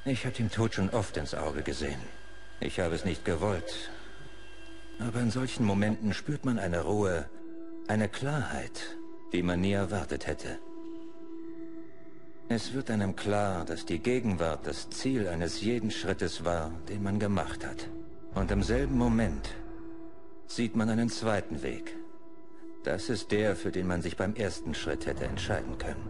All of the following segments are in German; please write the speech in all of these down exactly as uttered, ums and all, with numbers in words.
Ich habe dem Tod schon oft ins Auge gesehen. Ich habe es nicht gewollt. Aber in solchen Momenten spürt man eine Ruhe, eine Klarheit, die man nie erwartet hätte. Es wird einem klar, dass die Gegenwart das Ziel eines jeden Schrittes war, den man gemacht hat. Und im selben Moment sieht man einen zweiten Weg. Das ist der, für den man sich beim ersten Schritt hätte entscheiden können.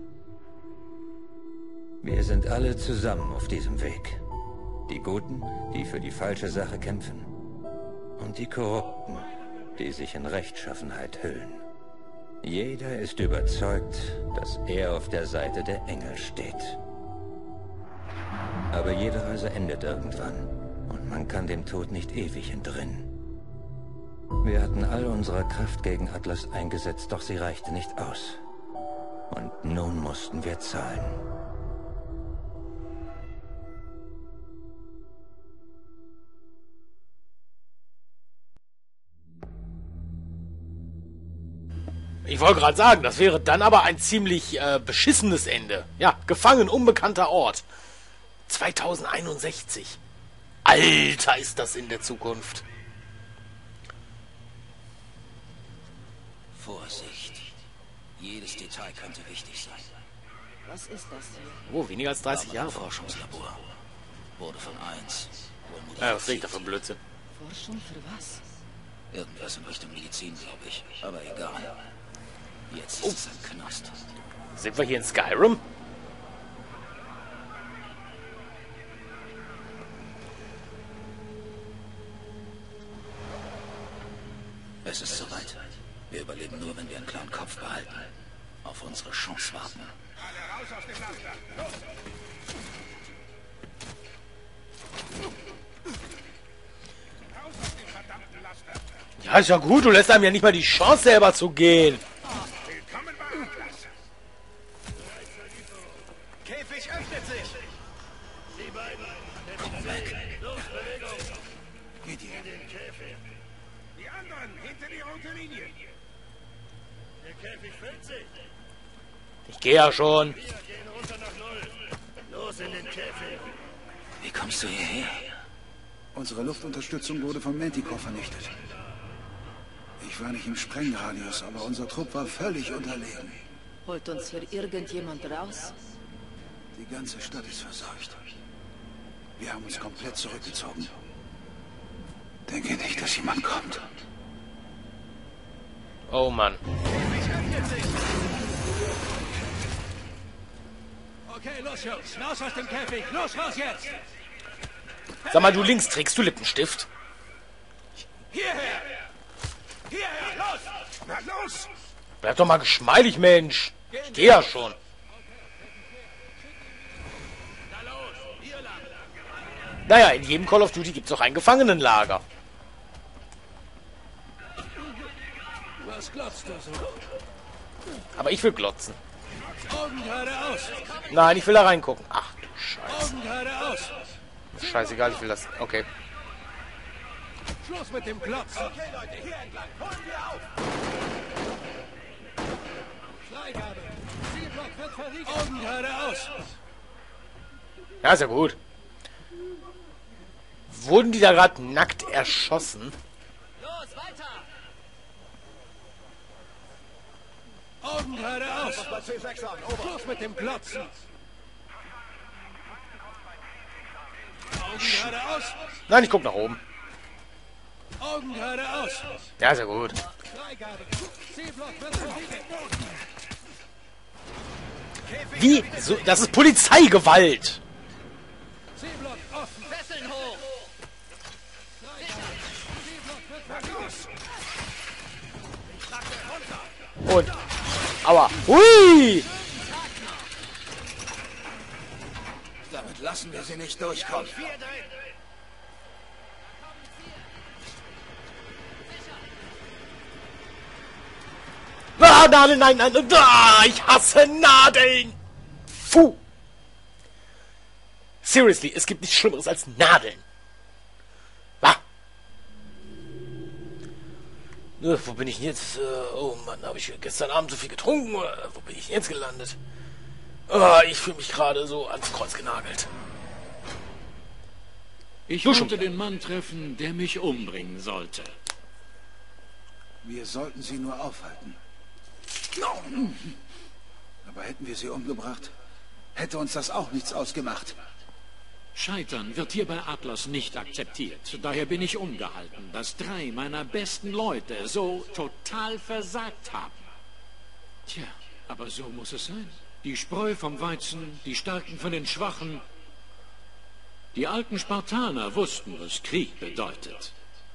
Wir sind alle zusammen auf diesem Weg. Die Guten, die für die falsche Sache kämpfen. Und die Korrupten, die sich in Rechtschaffenheit hüllen. Jeder ist überzeugt, dass er auf der Seite der Engel steht. Aber jede Reise endet irgendwann. Und man kann dem Tod nicht ewig entrinnen. Wir hatten all unsere Kraft gegen Atlas eingesetzt, doch sie reichte nicht aus. Und nun mussten wir zahlen. Ich wollte gerade sagen, das wäre dann aber ein ziemlich äh, beschissenes Ende. Ja, gefangen, unbekannter Ort. zweitausendeinundsechzig. Alter, ist das in der Zukunft. Vorsicht. Jedes Detail könnte wichtig sein. Was ist das hier? Oh, weniger als dreißig Jahre. Forschungslabor. Wurde von eins. Ja, was riecht da für Blödsinn? Forschung für was? Irgendwas in Richtung Medizin, glaube ich. Aber egal. Jetzt ist Oh. es ein Knast. Sind wir hier in Skyrim? Es ist soweit. Wir überleben nur, wenn wir einen klaren Kopf behalten. Auf unsere Chance warten. Alle raus aus dem Laster! Los! Raus aus dem verdammten Laster! Ja, ist ja gut, du lässt einem ja nicht mal die Chance selber zu gehen. Willkommen bei Atlas! Käfig öffnet sich! Die beiden! Komm weg. Los, Bewegung! Geht ihr? Den Käfig! Die anderen hinter die rote Linie! Der Käfig füllt sich! Ich gehe ja schon. Wir gehen runter nach Null! Los in den Käfig! Wie kommst du hierher? Unsere Luftunterstützung wurde von Manticore vernichtet. Ich war nicht im Sprengradius, aber unser Trupp war völlig unterlegen. Holt uns hier irgendjemand raus? Die ganze Stadt ist verseucht. Wir haben uns komplett zurückgezogen. Denke nicht, dass jemand kommt. Oh Mann. Okay, los, Jungs! Raus aus dem Käfig! Los, raus jetzt! Sag mal, du links, trägst du Lippenstift? Hierher! Hierher! Los! Na los! Bleib doch mal geschmeidig, Mensch. Ich gehe ja schon. Na los! Hier lang! Naja, in jedem Call of Duty gibt es auch ein Gefangenenlager. Was glotzt du so? Aber ich will glotzen. Augen geradeaus! Nein, ich will da reingucken. Ach du Scheiße. Augen geradeaus! Scheißegal, ich will das. Okay. Schluss mit dem Klotzen! Okay, Leute, hier entlang! Holen wir auf! Freigabe! Zielblock wird verriegelt! Augen geradeaus! Ja, ist ja gut. Wurden die da gerade nackt erschossen? Los, weiter! Augen geradeaus! Schluss mit dem Klotzen! Augen geradeaus! Nein, ich guck nach oben. Augen geradeaus! Ja, ist ja gut. Freigabe! Zielblock wird verriegelt! Wie? So, das ist Polizeigewalt. Zielblock offen! Fesseln hoch! Zielblock wird verriegelt! Und. Aua. Hui! Damit lassen wir sie nicht durchkommen. Ah, Nadeln, nein, nein. Ah, ich hasse Nadeln. Puh. Seriously, es gibt nichts Schlimmeres als Nadeln. Ah. Äh, wo bin ich denn jetzt? Äh, oh Mann, habe ich gestern Abend so viel getrunken? Oder wo bin ich denn jetzt gelandet? Ah, ich fühle mich gerade so ans Kreuz genagelt. Ich Du schon wollte wieder. den Mann treffen, der mich umbringen sollte. Wir sollten sie nur aufhalten. Aber hätten wir sie umgebracht, hätte uns das auch nichts ausgemacht. Scheitern wird hier bei Atlas nicht akzeptiert. Daher bin ich ungehalten, dass drei meiner besten Leute so total versagt haben. Tja, aber so muss es sein. Die Spreu vom Weizen, die Starken von den Schwachen. Die alten Spartaner wussten, was Krieg bedeutet.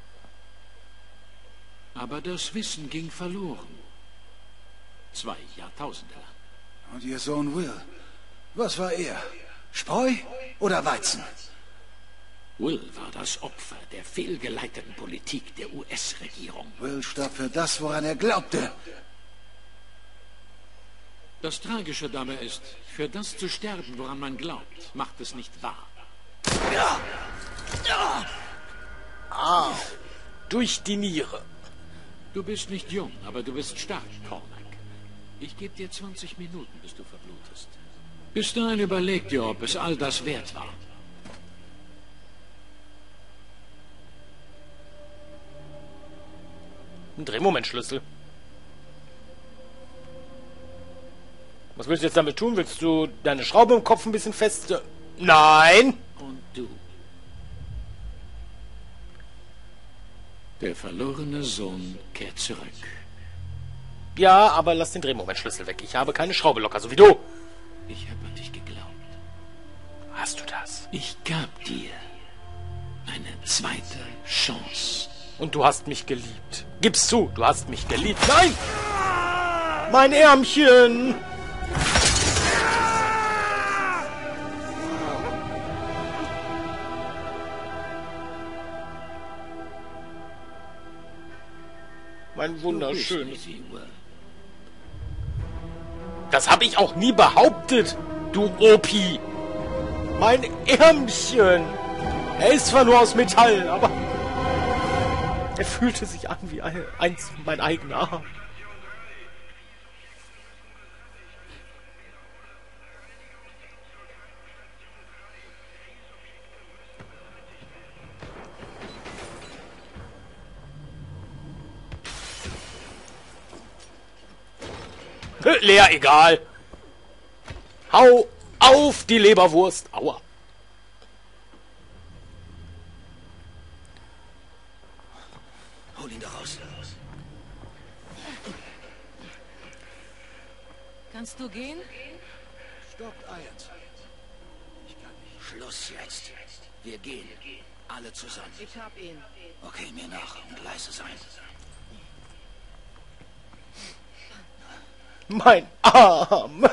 Aber das Wissen ging verloren. Zwei Jahrtausende lang. Und ihr Sohn Will, was war er? Spreu oder Weizen? Will war das Opfer der fehlgeleiteten Politik der U S-Regierung. Will starb für das, woran er glaubte. Das Tragische dabei ist, für das zu sterben, woran man glaubt, macht es nicht wahr. Ja. Ja. Au. Durch die Niere. Du bist nicht jung, aber du bist stark, Cormac. Ich gebe dir zwanzig Minuten, bis du verblutest. Bis dahin überleg dir, ob es all das wert war. Ein Drehmomentschlüssel. Was willst du jetzt damit tun? Willst du deine Schraube im Kopf ein bisschen fest... Nein! Und du. Der verlorene Sohn kehrt zurück. Ja, aber lass den Drehmomentschlüssel weg. Ich habe keine Schraube locker, so wie du. Ich habe an dich geglaubt. Hast du das? Ich gab dir eine zweite Chance. Und du hast mich geliebt. Gib's zu, du hast mich geliebt. Nein! Mein Ärmchen! Mein wunderschönes. Das habe ich auch nie behauptet, du Opi. Mein Ärmchen. Er ist zwar nur aus Metall, aber er fühlte sich an wie ein, eins mein eigener Arm. Leer, egal. Hau auf die Leberwurst. Aua. Hol ihn da raus. Kannst du gehen? Stoppt Irons. Ich kann nicht. Schluss jetzt. Wir gehen. Alle zusammen. Ich hab ihn. Okay, mir nach und leise sein. Mein Arm.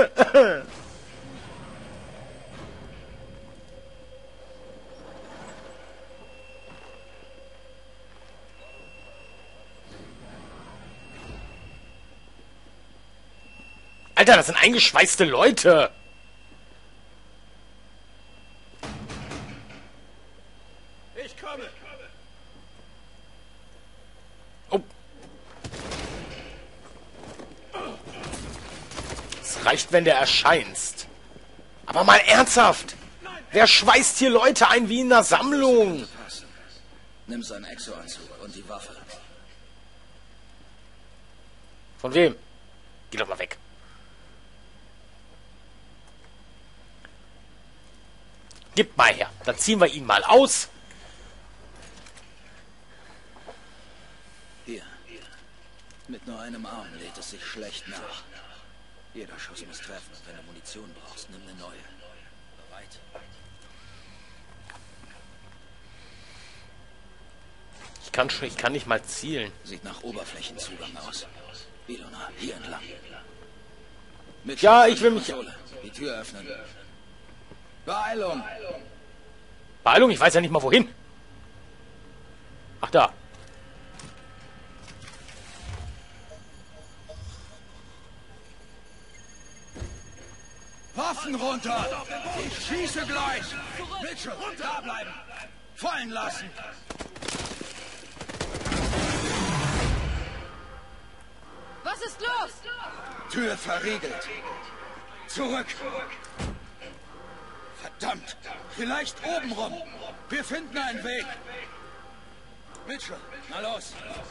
Alter, das sind eingeschweißte Leute. Ich komme. Oh. Es reicht, wenn du erscheinst. Aber mal ernsthaft. Wer schweißt hier Leute ein wie in einer Sammlung? Passen. Nimm seinen Exo-Anzug und die Waffe. Von wem? Geh doch mal weg. Gib mal her. Dann ziehen wir ihn mal aus. Hier. Mit nur einem Arm lädt es sich schlecht nach. Jeder Schuss muss treffen. Wenn du Munition brauchst, nimm eine neue. Bereit? Ich kann schon, ich kann nicht mal zielen. Sieht nach Oberflächenzugang aus. Ilona, hier entlang. Mit Ja, Schutz ich will an die mich- Konsole. Die Tür öffnen. Beeilung! Beeilung, ich weiß ja nicht mal wohin. Ach, da. Waffen runter! Ich schieße gleich! Mitchell, da bleiben! Fallen lassen! Was ist los? Tür verriegelt! Zurück! Verdammt! Vielleicht oben rum. Wir finden einen Weg. Mitchell, na los.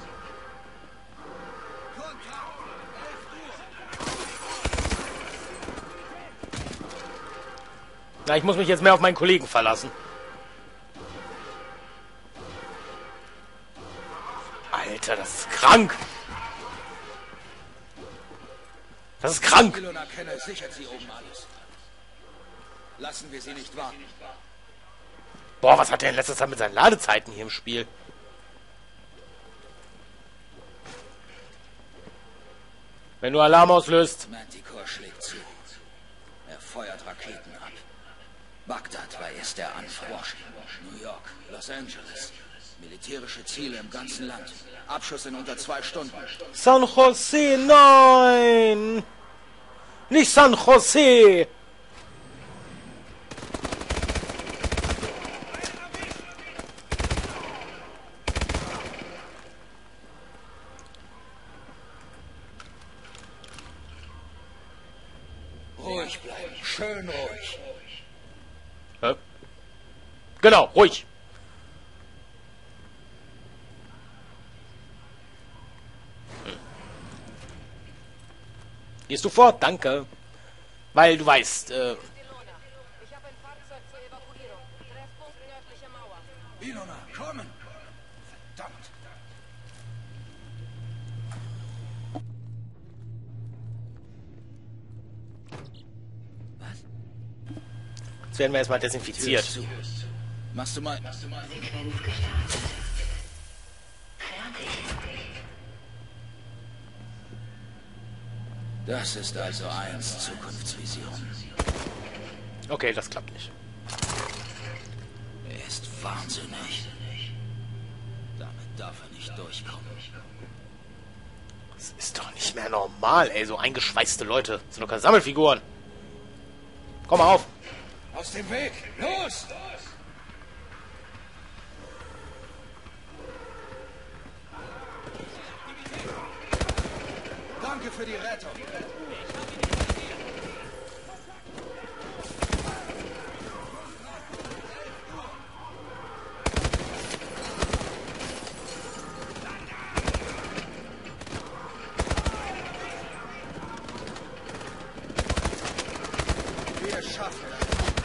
Na, ich muss mich jetzt mehr auf meinen Kollegen verlassen. Alter, das ist krank. Das ist krank. Ilona Kenne sichert sie oben alles. Lassen wir sie nicht warten. Boah, was hat der in letzter Zeit mit seinen Ladezeiten hier im Spiel? Wenn du Alarm auslöst. Manticore schlägt zu. Er feuert Raketen ab. Bagdad war erst der Anfang. New York, Los Angeles. Militärische Ziele im ganzen Land. Abschuss in unter zwei Stunden. San Jose, nein! Nicht San Jose! Ruhig bleiben, schön ruhig. Hä? Genau, ruhig. Hm. Gehst du fort? Danke. Weil du weißt, äh... Ich habe ein Fahrzeug zur Evakuierung. Treffpunkt nördliche Mauer. Ilona, kommen! Verdammt! Jetzt werden wir erstmal desinfiziert. Tür ist zu. Machst du mal... Sequenz gestartet. Fertig. Das ist also eins Zukunftsvision. Okay, das klappt nicht. Er ist wahnsinnig. Damit darf er nicht durchkommen. Das ist doch nicht mehr normal, ey. So eingeschweißte Leute. Das sind doch keine Sammelfiguren. Komm mal auf. Aus dem Weg! Los! Danke für die Rettung. Wir schaffen es.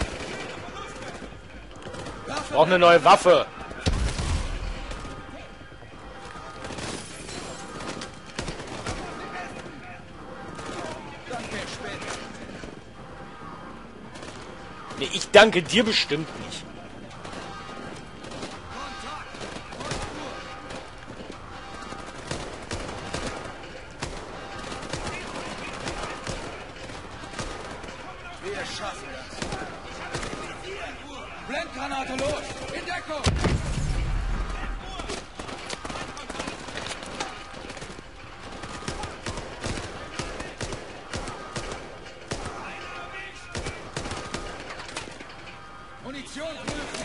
Ich brauche eine neue Waffe. Danke, später. Nee, ich danke dir bestimmt nicht. Wir schaffen das. Blendgranate los! In Deckung! Munition prüfen!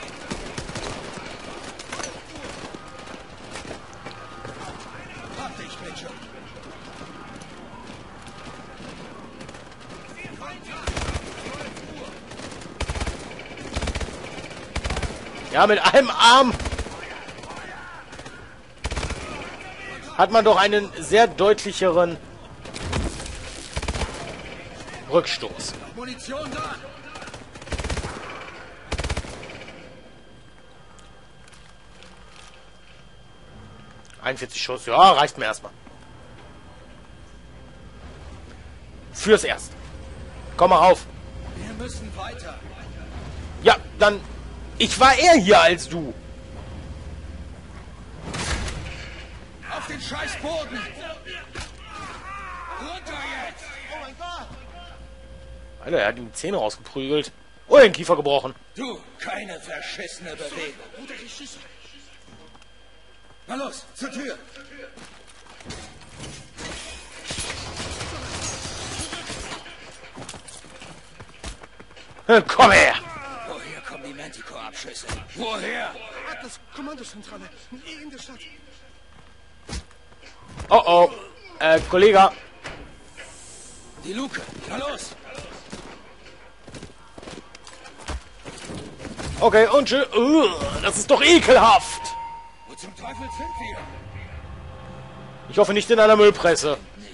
Hab dich, Mitchell! Ja, mit einem Arm hat man doch einen sehr deutlicheren Rückstoß. Munition da! einundvierzig Schuss, ja, reicht mir erstmal. Fürs Erste. Komm mal rauf. Wir müssen weiter. Ja, dann... Ich war eher hier als du. Auf den scheiß Boden! Runter jetzt! Oh mein Gott! Alter, er hat ihm die Zähne rausgeprügelt. Oh, den Kiefer gebrochen. Du, keine verschissene Bewegung. Na los, zur Tür! Komm her! Woher kommen die Manticore-Abschüsse? Woher? Atlas, Kommandozentrale. In der Stadt. Oh oh. Äh, Kollege. Die Luke, na los! Okay, und tschö. Uh, das ist doch ekelhaft. Wo zum Teufel sind wir? Ich hoffe nicht in einer Müllpresse.